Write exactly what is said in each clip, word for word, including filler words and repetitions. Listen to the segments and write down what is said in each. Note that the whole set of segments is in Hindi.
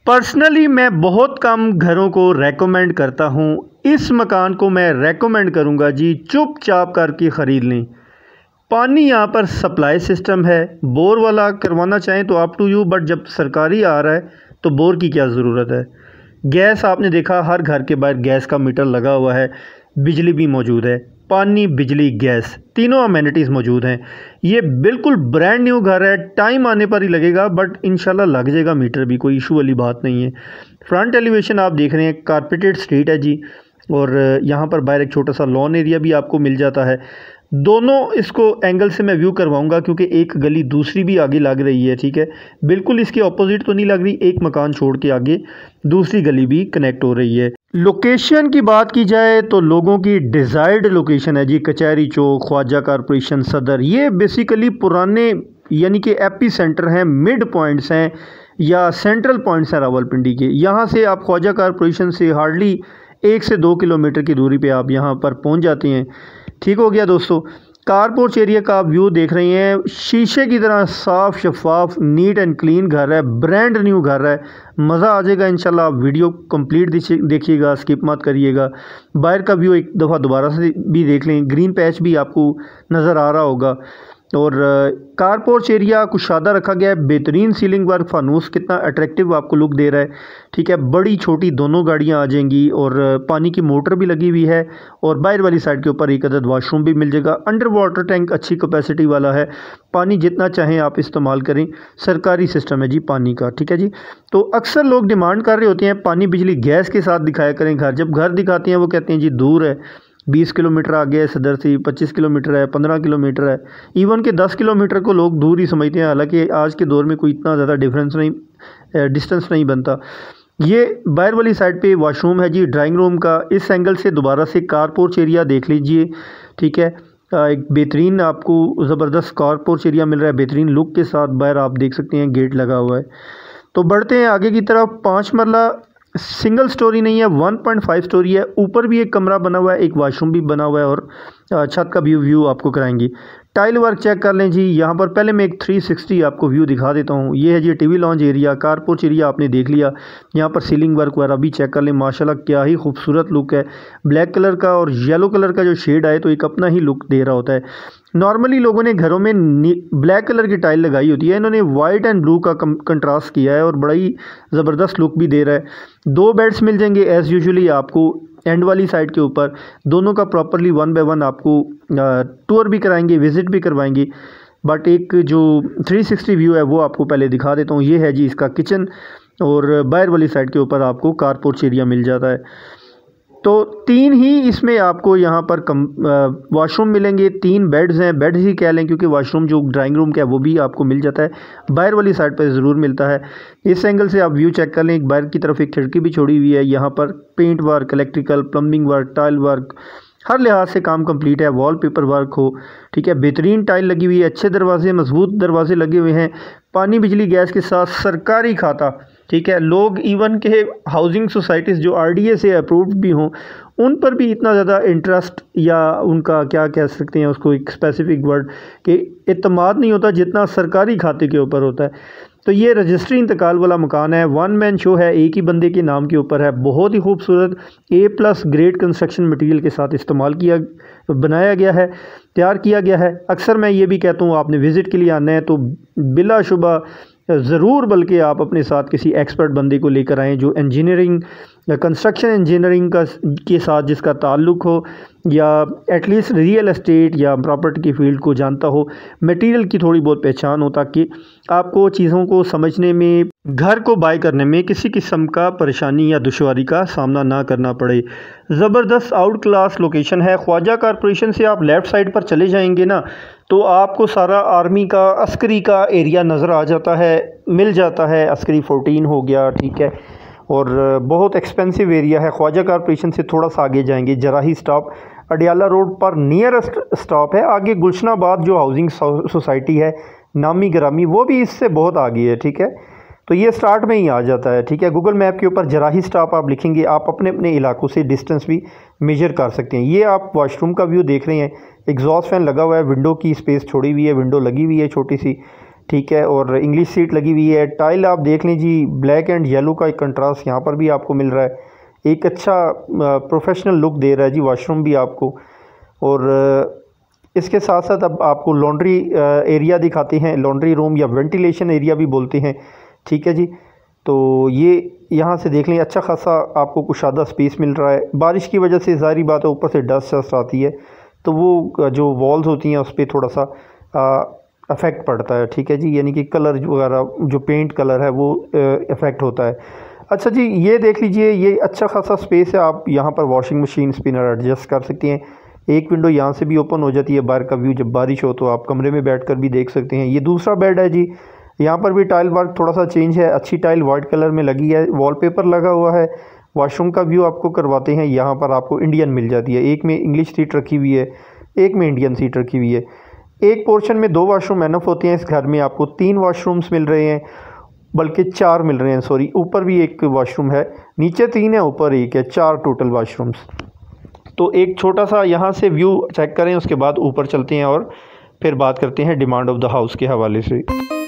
पर्सनली मैं बहुत कम घरों को रेकमेंड करता हूँ। इस मकान को मैं रेकमेंड करूँगा जी, चुपचाप करके ख़रीद लें। पानी यहाँ पर सप्लाई सिस्टम है, बोर वाला करवाना चाहें तो अप टू यू, बट जब सरकारी आ रहा है तो बोर की क्या ज़रूरत है। गैस आपने देखा हर घर के बाहर गैस का मीटर लगा हुआ है, बिजली भी मौजूद है, पानी बिजली गैस तीनों अमेनिटीज़ मौजूद हैं। ये बिल्कुल ब्रांड न्यू घर है, टाइम आने पर ही लगेगा बट इंशाल्लाह लग जाएगा मीटर भी, कोई इशू वाली बात नहीं है। फ्रंट एलिवेशन आप देख रहे हैं, कारपेटेड स्ट्रीट है जी, और यहाँ पर बाहर एक छोटा सा लॉन एरिया भी आपको मिल जाता है। दोनों इसको एंगल से मैं व्यू करवाऊंगा क्योंकि एक गली दूसरी भी आगे लग रही है, ठीक है, बिल्कुल इसके ऑपोजिट तो नहीं लग रही, एक मकान छोड़ के आगे दूसरी गली भी कनेक्ट हो रही है। लोकेशन की बात की जाए तो लोगों की डिज़ायर्ड लोकेशन है जी, कचहरी चौक, ख्वाजा कॉरपोरेशन, सदर, ये बेसिकली पुराने यानी कि एपी सेंटर हैं, मिड पॉइंट्स हैं या सेंट्रल पॉइंट्स हैं रावलपिंडी के। यहाँ से आप ख्वाजा कॉरपोरेशन से हार्डली एक से दो किलोमीटर की दूरी पे आप यहाँ पर पहुँच जाते हैं। ठीक हो गया दोस्तों। कार पोर्च एरिया का आप व्यू देख रहे हैं, शीशे की तरह साफ शफाफ नीट एंड क्लीन घर है, ब्रांड न्यू घर है, मज़ा आ जाएगा इंशाल्लाह। आप वीडियो कंप्लीट देखिएगा, स्किप मत करिएगा। बाहर का व्यू एक दफ़ा दोबारा से भी देख लें, ग्रीन पैच भी आपको नज़र आ रहा होगा। और कार पोर्च एरिया कुशादा रखा गया है, बेहतरीन सीलिंग वर्क, फानूस कितना अट्रैक्टिव आपको लुक दे रहा है, ठीक है। बड़ी छोटी दोनों गाड़ियां आ जाएंगी और पानी की मोटर भी लगी हुई है, और बाहर वाली साइड के ऊपर एक अदद वॉशरूम भी मिल जाएगा। अंडर वाटर टैंक अच्छी कैपेसिटी वाला है, पानी जितना चाहें आप इस्तेमाल करें, सरकारी सिस्टम है जी पानी का, ठीक है जी। तो अक्सर लोग डिमांड कर रहे होते हैं पानी बिजली गैस के साथ दिखाया करें घर, जब घर दिखाते हैं वो कहते हैं जी दूर है, बीस किलोमीटर आगे है सदर से, पच्चीस किलोमीटर है, पंद्रह किलोमीटर है, इवन के दस किलोमीटर को लोग दूर ही समझते हैं। हालांकि आज के दौर में कोई इतना ज़्यादा डिफरेंस नहीं, डिस्टेंस नहीं बनता। ये बाहर वाली साइड पे वॉशरूम है जी, ड्राइंग रूम का। इस एंगल से दोबारा से कार पोर्च एरिया देख लीजिए, ठीक है। एक बेहतरीन आपको ज़बरदस्त कार पोर्च एरिया मिल रहा है, बेहतरीन लुक के साथ। बाहर आप देख सकते हैं गेट लगा हुआ है। तो बढ़ते हैं आगे की तरफ। पाँच मरला सिंगल स्टोरी नहीं है, वन पॉइंट फाइव स्टोरी है। ऊपर भी एक कमरा बना हुआ है, एक वॉशरूम भी बना हुआ है, और छत का भी व्यू आपको कराएंगे। टाइल वर्क चेक कर लें जी। यहाँ पर पहले मैं एक थ्री सिक्सटी आपको व्यू दिखा देता हूँ। ये है जी TV lounge area, car porch area आपने देख लिया। यहाँ पर सीलिंग वर्क वगैरह भी चेक कर लें, माशाल्लाह क्या ही खूबसूरत लुक है। ब्लैक कलर का और येलो कलर का जो शेड आए तो एक अपना ही लुक दे रहा होता है। नॉर्मली लोगों ने घरों में ब्लैक कलर की टाइल लगाई होती है, इन्होंने वाइट एंड ब्लू का कंट्रास्ट किया है और बड़ा ही ज़बरदस्त लुक भी दे रहा है। दो बेड्स मिल जाएंगे एज़ यूजुअली आपको एंड वाली साइड के ऊपर, दोनों का प्रॉपरली वन बाय वन आपको टूर भी कराएंगे, विज़िट भी करवाएंगे। बट एक जो थ्री सिक्सटी व्यू है वो आपको पहले दिखा देता हूँ। ये है जी इसका किचन, और बाहर वाली साइड के ऊपर आपको कार पोर्च एरिया मिल जाता है। तो तीन ही इसमें आपको यहाँ पर कम वॉशरूम मिलेंगे, तीन बेड्स हैं, बेड्स ही कह लें क्योंकि वॉशरूम जो ड्राइंग रूम का है वो भी आपको मिल जाता है, बाहर वाली साइड पर ज़रूर मिलता है। इस एंगल से आप व्यू चेक कर लें, एक बाहर की तरफ एक खिड़की भी छोड़ी हुई है। यहाँ पर paint work, electrical, plumbing work, tile work, हर लिहाज से काम कंप्लीट है। वॉल पेपर वर्क हो, ठीक है, बेहतरीन टाइल लगी हुई है, अच्छे दरवाजे, मजबूत दरवाजे लगे हुए हैं। पानी बिजली गैस के साथ सरकारी खाता, ठीक है। लोग इवन के हाउसिंग सोसाइटीज़ जो आरडीए से अप्रूव्ड भी हों, उन पर भी इतना ज़्यादा इंटरेस्ट या उनका क्या कह सकते हैं उसको, एक स्पेसिफिक वर्ड कि इत्मीनान नहीं होता जितना सरकारी खाते के ऊपर होता है। तो ये रजिस्ट्री इंतकाल वाला मकान है, वन मैन शो है, एक ही बंदे के नाम के ऊपर है। बहुत ही खूबसूरत A plus grade construction material के साथ इस्तेमाल किया बनाया गया है, तैयार किया गया है। अक्सर मैं ये भी कहता हूँ आपने विज़िट के लिए आना है तो बिलाशुबा ज़रूर, बल्कि आप अपने साथ किसी एक्सपर्ट बंदे को लेकर आएँ जो इंजीनियरिंग या कंस्ट्रक्शन इंजीनियरिंग का के साथ जिसका ताल्लुक़ हो, या एटलीस्ट रियल एस्टेट या प्रॉपर्टी की फील्ड को जानता हो, मटेरियल की थोड़ी बहुत पहचान हो, ताकि आपको चीज़ों को समझने में, घर को बाय करने में किसी किस्म का परेशानी या दुश्वारी का सामना ना करना पड़े। ज़बरदस्त आउट क्लास लोकेशन है। ख्वाजा कॉरपोरेशन से आप लेफ़्ट साइड पर चले जाएंगे ना तो आपको सारा आर्मी का, अस्करी का एरिया नज़र आ जाता है, मिल जाता है। अस्करी फोर्टीन हो गया, ठीक है, और बहुत एक्सपेंसिव एरिया है। ख्वाजा कॉरपोरेशन से थोड़ा सा आगे जाएंगे, जराही स्टॉप अडियाला रोड पर नियरेस्ट स्टॉप है। आगे गुलशनाबाद जो हाउसिंग सोसाइटी है नामी ग्रामी, वो भी इससे बहुत आगे है, ठीक है। तो ये स्टार्ट में ही आ जाता है, ठीक है। गूगल मैप के ऊपर जराही स्टॉप आप लिखेंगे, आप अपने अपने इलाकों से डिस्टेंस भी मेजर कर सकते हैं। ये आप वॉशरूम का व्यू देख रहे हैं, एग्जॉस्ट फैन लगा हुआ है, विंडो की स्पेस छोड़ी हुई है, विंडो लगी हुई है छोटी सी, ठीक है। और इंग्लिश सीट लगी हुई है। टाइल आप देख लीजिए, ब्लैक एंड येलो का एक कंट्रास्ट यहाँ पर भी आपको मिल रहा है। एक अच्छा प्रोफेशनल लुक दे रहा है जी वॉशरूम भी आपको। और इसके साथ साथ अब आपको लॉन्ड्री एरिया दिखाते हैं, लॉन्ड्री रूम या वेंटिलेशन एरिया भी बोलते हैं, ठीक है जी। तो ये यहाँ से देख लें, अच्छा खासा आपको कुशादा स्पेस मिल रहा है। बारिश की वजह से ज़ाहिर बात है ऊपर से डस्ट शस्ट आती है, तो वो जो वॉल्स होती हैं उस पर थोड़ा सा अफेक्ट पड़ता है, ठीक है जी। यानी कि कलर वगैरह जो पेंट कलर है वो इफ़ेक्ट होता है। अच्छा जी, ये देख लीजिए, ये अच्छा खासा स्पेस है। आप यहाँ पर वॉशिंग मशीन स्पिनर एडजस्ट कर सकते हैं। एक विंडो यहाँ से भी ओपन हो जाती है, बाहर का व्यू जब बारिश हो तो आप कमरे में बैठकर भी देख सकते हैं। ये दूसरा बेड है जी। यहाँ पर भी टाइल वर्क थोड़ा सा चेंज है, अच्छी टाइल वाइट कलर में लगी है, वॉलपेपर लगा हुआ है। वॉशरूम का व्यू आपको करवाते हैं। यहाँ पर आपको इंडियन मिल जाती है, एक में इंग्लिश सीट रखी हुई है, एक में इंडियन सीट रखी हुई है। एक पोर्शन में दो वॉशरूम एनफ होते हैं। इस घर में आपको तीन वॉशरूम्स मिल रहे हैं, बल्कि चार मिल रहे हैं, सॉरी। ऊपर भी एक वॉशरूम है, नीचे तीन है, ऊपर एक है, चार टोटल वॉशरूम्स। तो एक छोटा सा यहाँ से व्यू चेक करें, उसके बाद ऊपर चलते हैं और फिर बात करते हैं डिमांड ऑफ द हाउस के हवाले से।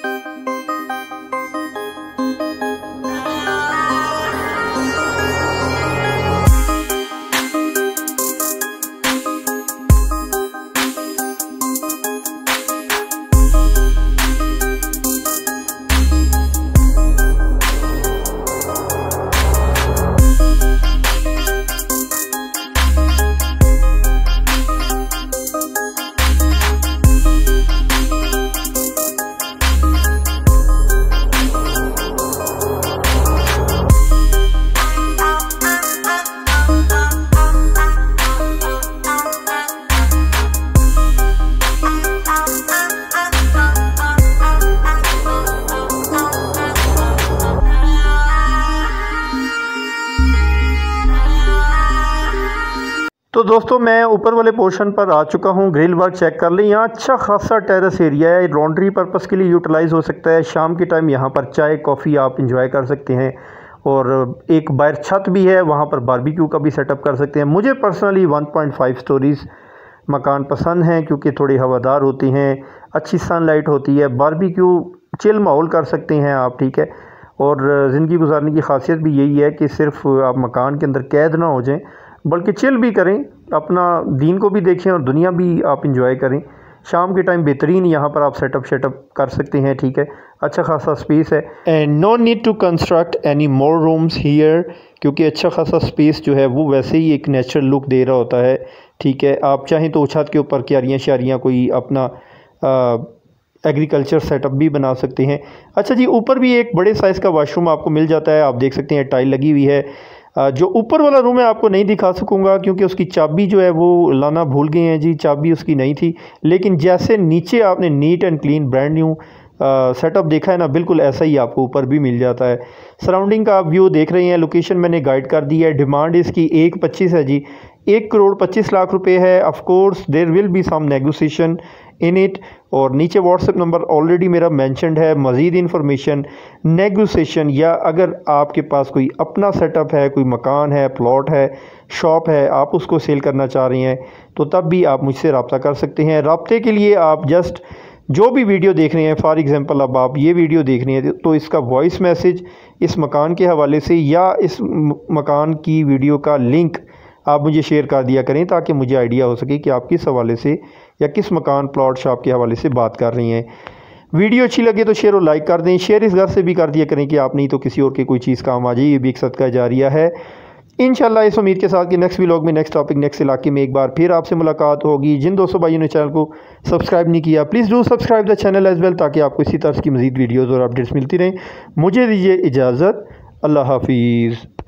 तो दोस्तों मैं ऊपर वाले पोर्शन पर आ चुका हूँ। ग्रिल वर्क चेक कर लें, यहाँ अच्छा खासा टेरेस एरिया है, लॉन्ड्री पर्पस के लिए यूटिलाइज़ हो सकता है। शाम के टाइम यहाँ पर चाय कॉफ़ी आप इंजॉय कर सकते हैं। और एक बाहर छत भी है, वहाँ पर बारबेक्यू का भी सेटअप कर सकते हैं। मुझे personally one point five stories मकान पसंद हैं, क्योंकि थोड़ी हवादार होती हैं, अच्छी सनलाइट होती है, बारबेक्यू चिल माहौल कर सकते हैं आप, ठीक है। और ज़िंदगी गुजारने की खासियत भी यही है कि सिर्फ आप मकान के अंदर कैद ना हो जाएं, बल्कि चिल भी करें, अपना दीन को भी देखें और दुनिया भी आप इंजॉय करें। शाम के टाइम बेहतरीन यहाँ पर आप सेटअप शेटअप कर सकते हैं, ठीक है। अच्छा खासा स्पेस है and no need to construct any more rooms here, क्योंकि अच्छा खासा स्पेस जो है वो वैसे ही एक नेचुरल लुक दे रहा होता है, ठीक है। आप चाहें तो छत के ऊपर क्यारियाँ शारियाँ कोई अपना एग्रीकल्चर सेटअप भी बना सकते हैं। अच्छा जी, ऊपर भी एक बड़े साइज़ का वॉशरूम आपको मिल जाता है, आप देख सकते हैं टाइल लगी हुई है। जो ऊपर वाला रूम है आपको नहीं दिखा सकूंगा, क्योंकि उसकी चाबी जो है वो लाना भूल गए हैं जी, चाबी उसकी नहीं थी। लेकिन जैसे नीचे आपने neat and clean brand new setup देखा है ना, बिल्कुल ऐसा ही आपको ऊपर भी मिल जाता है। सराउंडिंग का आप व्यू देख रहे हैं, लोकेशन मैंने गाइड कर दी है। डिमांड इसकी एक पच्चीस है जी, एक करोड़ पच्चीस लाख रुपए है। Of course there will be some negotiation in it. और नीचे व्हाट्सएप नंबर ऑलरेडी मेरा मेंशनड है। मज़ीद इन्फॉर्मेशन, नेगोशिएशन, या अगर आपके पास कोई अपना सेटअप है, कोई मकान है, प्लॉट है, शॉप है, आप उसको सेल करना चाह रहे हैं, तो तब भी आप मुझसे रब्ता कर सकते हैं। रब्ते के लिए आप जस्ट जो भी वीडियो देख रहे हैं, फॉर एग्ज़ाम्पल अब आप ये वीडियो देख रहे हैं, तो इसका वॉइस मैसेज इस मकान के हवाले से या इस मकान की वीडियो का लिंक आप मुझे शेयर कर दिया करें, ताकि मुझे आइडिया हो सके कि आप किस हवाले से या किस मकान प्लॉट शॉप के हवाले से बात कर रही हैं। वीडियो अच्छी लगे तो शेयर और लाइक कर दें। शेयर इस घर से भी कर दिया करें कि आप नहीं तो किसी और के कोई चीज़ काम आ जाए। ये भी एक सदका जारिया है। इंशाल्लाह इस उम्मीद के साथ कि नेक्स्ट व्लॉग में नेक्स्ट टॉपिक नेक्स्ट इलाके में एक बार फिर आपसे मुलाकात होगी। जिन दोस्तों भाइयों ने चैनल को सब्सक्राइब नहीं किया, please do subscribe the channel as well, ताकि आपको इसी तरह की मज़ीद वीडियोज़ और अपडेट्स मिलती रहें। मुझे दीजिए इजाज़त। अल्लाह हाफिज़।